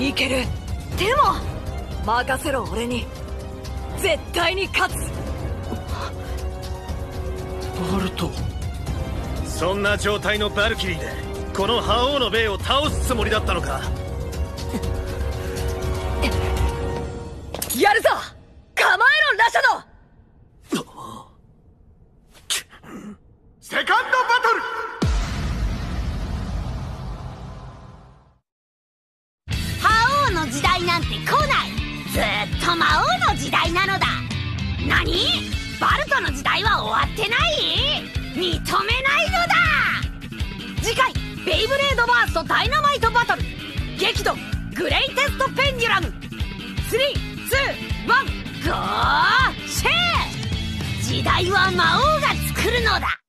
いける。でも任せろ俺に。絶対に勝つ。 バルト。 そんな状態のバルキリーでこの覇王のベイを倒すつもりだったのか。 やるぞ構えろラシャド。 セカンドバトル。 覇王の時代なんて来ない。ずっと魔王の時代なのだ。何？バルトの時代は終わってない？認めないのだ。次回ベイブレードバーストダイナマイトバトル激怒グレイテストペンデュラム。3、2、1、ゴーシェー。時代は魔王が作るのだ。